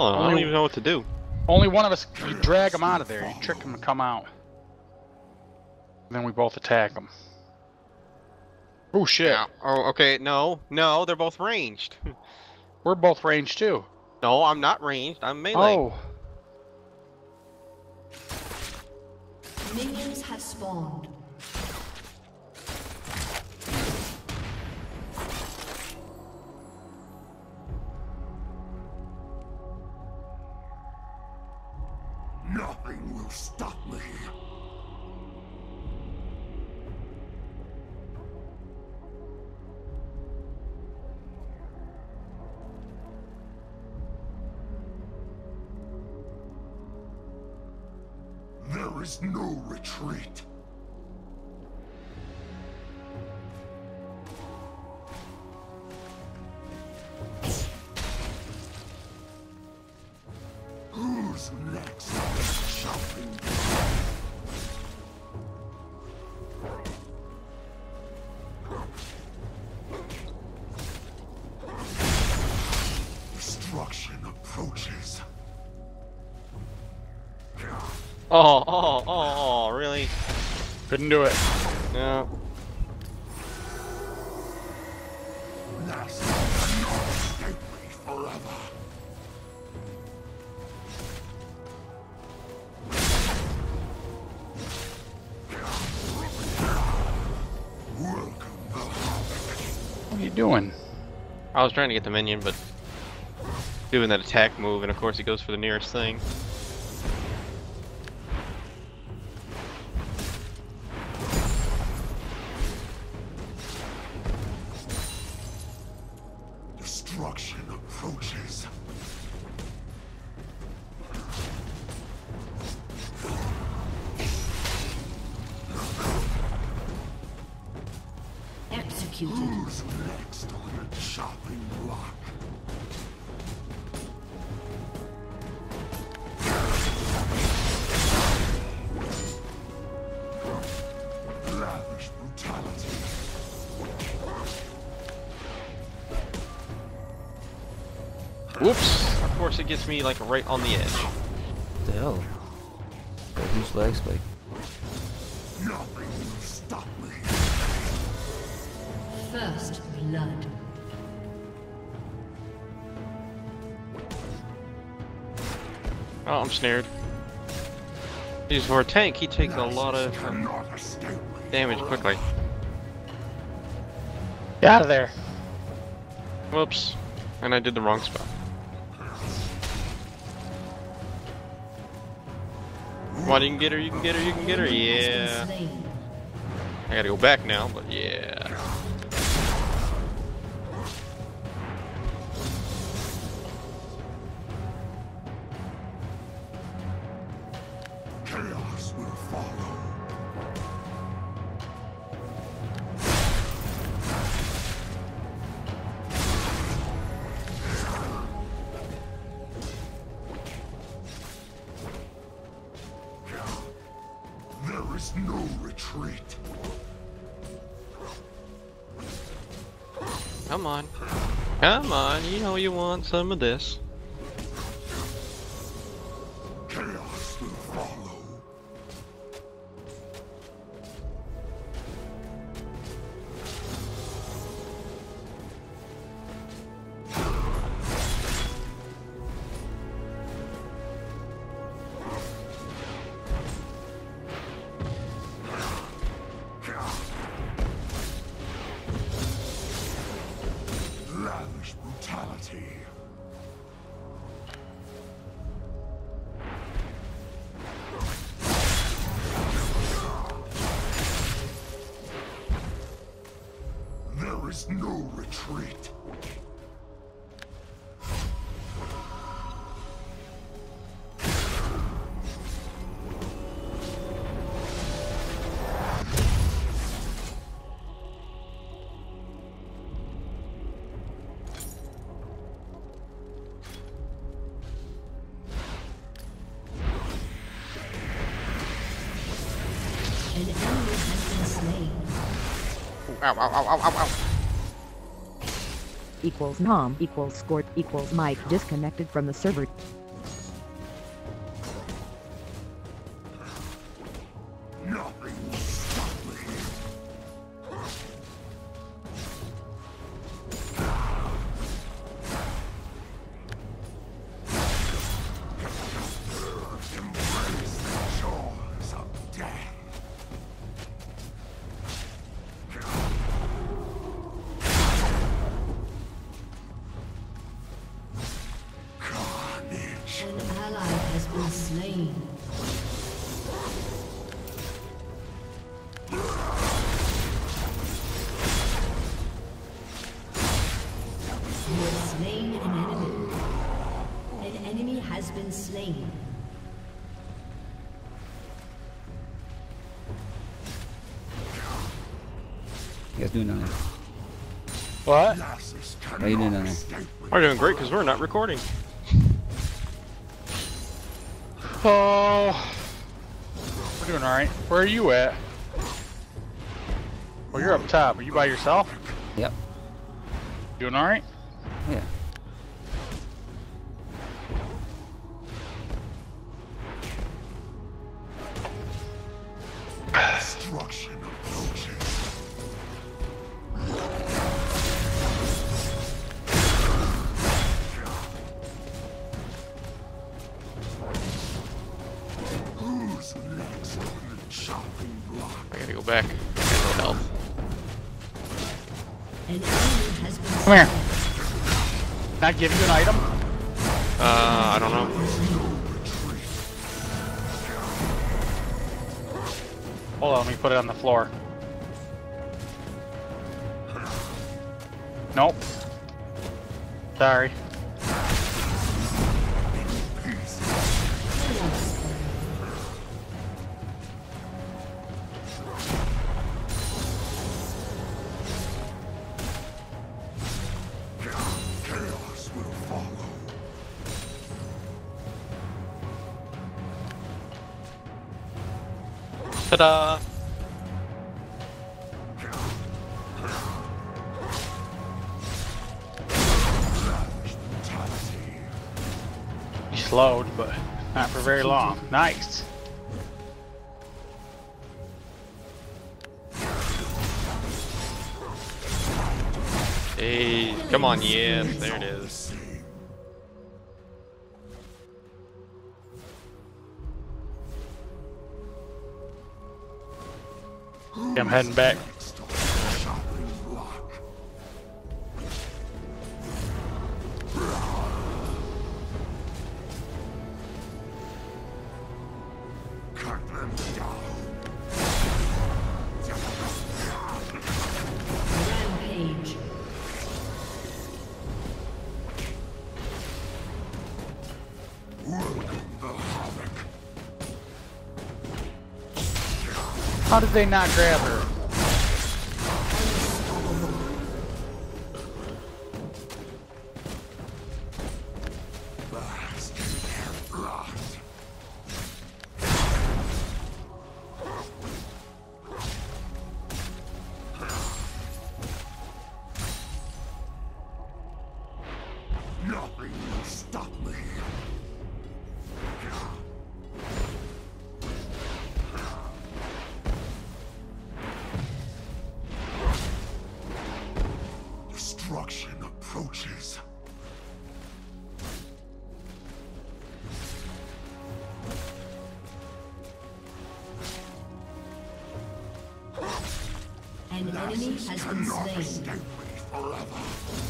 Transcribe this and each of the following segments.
kill him. I don't even know what to do. Only one of us. You drag him out of there. You trick him to come out. Then we both attack him. Oh shit! Yeah. Oh, okay. No, they're both ranged. We're both ranged too. No, I'm not ranged. I'm melee. Oh. Minions have spawned. Nothing will stop me. There is no retreat. Who's next? Shopping. Destruction approaches. Oh, really? Couldn't do it. No. Last cannot escape me forever. Welcome the What are you doing? I was trying to get the minion, but doing that attack move, and of course he goes for the nearest thing. destruction approaches. Executed. Who's next on the chopping block? Lavish brutality. Whoops! Of course it gets me like right on the edge. What the hell? Got a huge lag spike. Nothing will stop me. First blood. Oh, I'm snared. He's for a tank, he takes a lot of Cannot escape me. damage quickly. Get out of there. Whoops. And I did the wrong spell. Come on, you can get her, you can get her, you can get her. Yeah. I gotta go back now, but yeah. Chaos will follow. There is no retreat. Come on. Come on, you know you want some of this. Chaos will follow. Lavish brutality. There is no retreat. An enemy has been slain. Ow, ow, ow, ow, ow, ow. equals nom equals score equals mic disconnected from the server. Nothing will stop me. Embrace the jaws of death. Carnage. An ally has been slain. You have slain an enemy. An enemy has been slain. You guys doing down there? What? Lasses How you doing cannot down there? escape with We're doing great because we're not recording. Oh, we're doing all right. Where are you at? Well, you're up top. Are you by yourself? Yep. Doing all right? Yeah. destruction approaches. Whose legs on the chopping block? I gotta go back. I got no health. An enemy has been Come here. Can I give you an item? I don't know. Hold on, let me put it on the floor. Nope. Sorry. Chaos will follow. Ta-da! You slowed, but not for very long. Nice. Hey, come on, yes, there it is. I'm heading back. Chopping block. Cut them down. rampage. Welcome the havoc. How did they not grab her? Bask in their blood. Nothing will stop me. Destruction approaches. An enemy has been Cannot slain. escape me forever.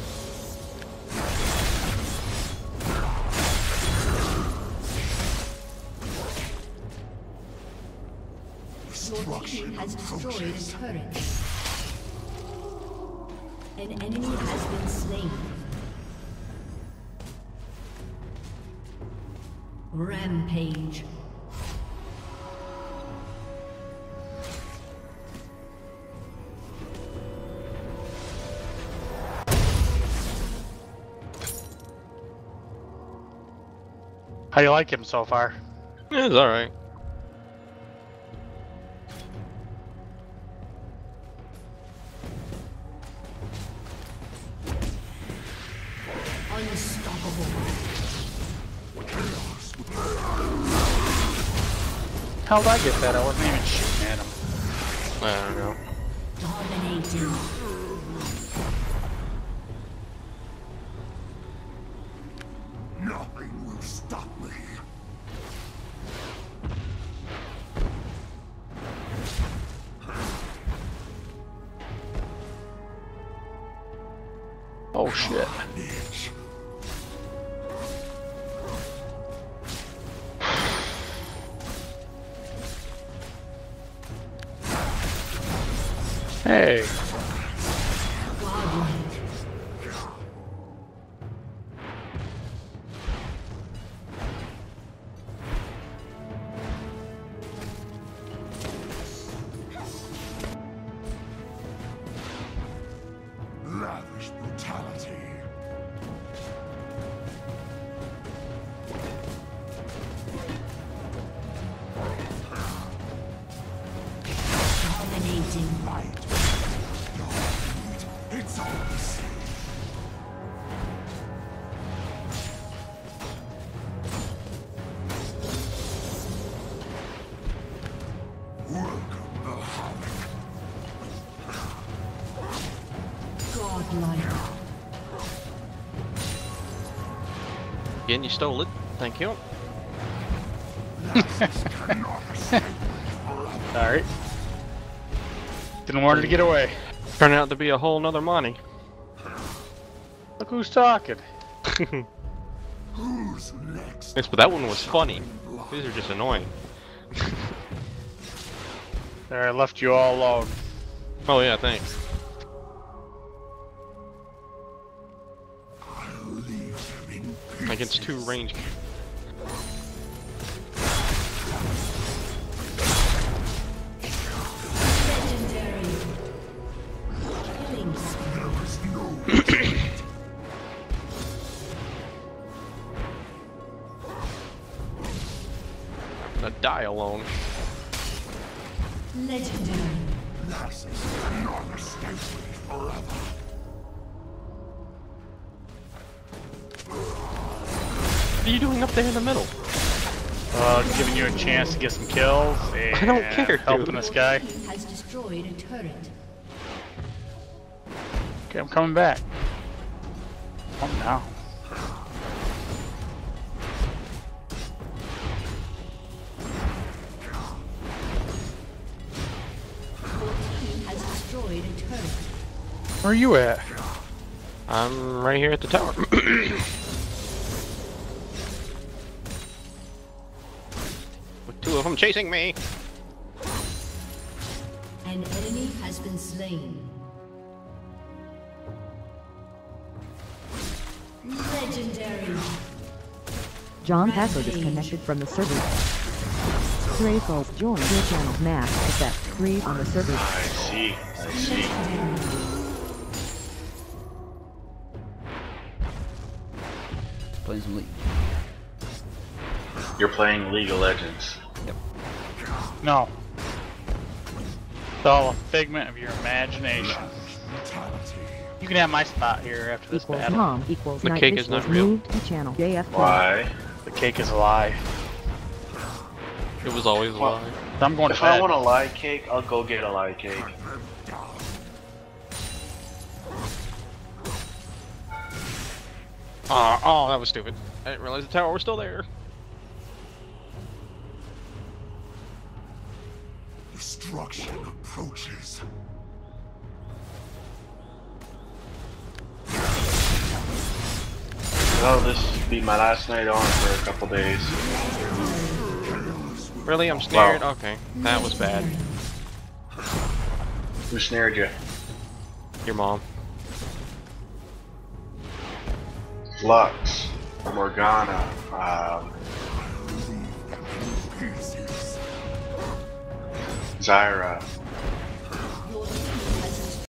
Your team Destruction has destroyed a approaches. turret. An enemy has been slain. Rampage. How you like him so far? Yeah, it's alright. Unstoppable. How'd I get that? I wasn't even shooting at him. I don't know. Dominating. Nothing will stop me. Oh shit. Bitch. Hey. Godlike. Lavish brutality. Dominating. Light. Dark. It's all the same. Welcome the Havoc. Godlike. Again, you stole it. Thank you. Alright. Didn't want her to get away. Turned out to be a whole nother Monty. Look who's talking. Who's next? Yes, but that one was funny. These are just annoying. There, I left you all alone. Oh yeah, thanks. I'll leave them in Against two pieces. range. Legendary. Killing spree. There was no Gonna die alone. Legendary. Lasses cannot escape me forever. What are you doing up there in the middle? Giving you a chance to get some kills and I don't care, helping dude. this guy. Has destroyed a turret. Okay, I'm coming back. Come now. Your team has destroyed a turret. Where are you at? I'm right here at the tower. With two of them chasing me. An enemy has been slain. Legendary. John Passer disconnected from the server. Stray Souls joined your channel. Max effect 3 on the server. I see. I see. Playing some League. You're playing League of Legends. No. It's all a figment of your imagination. Brutality. You can have my spot here after this Equals battle. Tom equals The Night cake is Visuals not real. moved to channel JF. Why? The cake is a lie. It was always a lie. I'm going to If I bed. want a lie cake, I'll go get a lie cake. Oh, that was stupid. I didn't realize the tower was still there. Destruction approaches. Oh, this will be my last night on for a couple days. Really? I'm snared? Okay. That was bad. Who snared you? Your mom. Lux, Morgana, Pieces. Zyra,